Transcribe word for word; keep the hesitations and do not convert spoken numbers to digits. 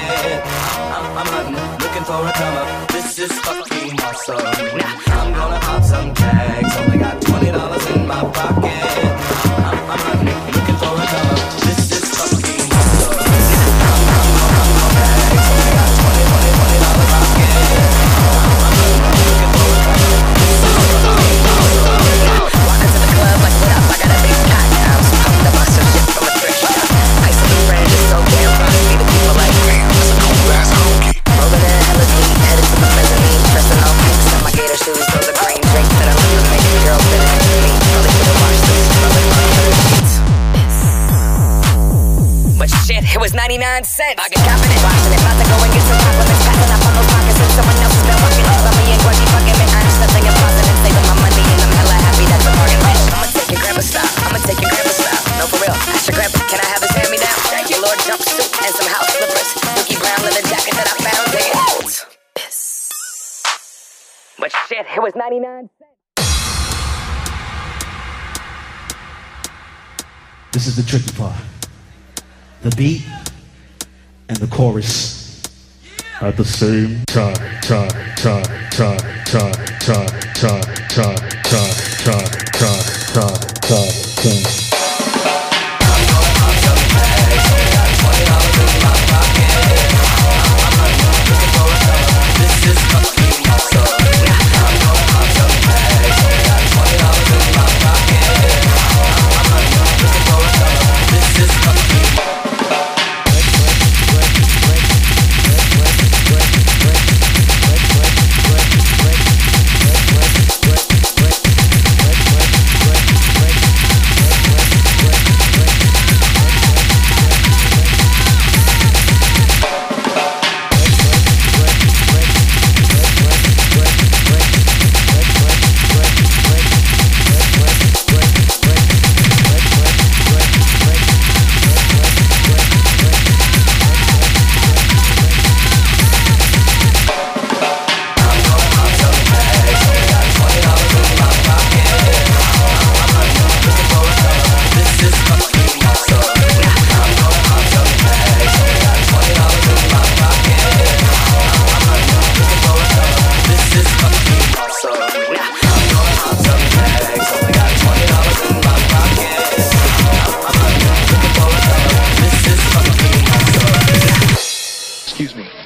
pocket. I'm, I'm hunting, looking for a come up. This is fucking awesome. I'm gonna pop some tags. Only got twenty dollars in my pocket. I'm, I'm hunting, looking for a come up. This is fucking awesome. I'm, I'm gonna pop tags. Only got twenty, twenty, twenty dollars pocket. I'm, I'm hunting, looking for a come up. This is fucking awesome. Walk into the club like, what up? I got a big cock now. So pump the box of shit from a thrift shop. Ice on the friend is so damn fun. See the people like, damn, that's a cool ass honky. Rolling in hella deep, headed to the mezzanine. Dressing all pinks in my gator shoes. Those are green drinks that I love to make the girls fit into me. Probably should've washed this. Probably wrong for the sheets. But shit, it was ninety-nine cents. I get confident watching it. About to go and get some compliments. Passing up on those pockets and someone else has been walking up on me and grudgy fucking me. I'm still thinking positive, saving my money and I'm hella happy that's a bargain. I'ma take your grandpa style. I'ma take your grandpa style. No, for real. Ask your grandpa, can I have his hand me down? Thank you, Lord jumpsuit and some house slippers. Dookie brown leather jacket that I found. Dig it out. But shit, it was ninety-nine cents. This is the tricky part. The beat and the chorus at the same time. Time, time, time, time, time, time, time, time, time, time, time, time, time. I'm gonna pop some tags. Only got twenty dollars in my pocket. I'm hunting, looking for a come up. This is fucking awesome. I'm gonna pop some tags. Only got twenty dollars in my pocket. I'm hunting, looking for a come up. This is fucking awesome. Excuse me.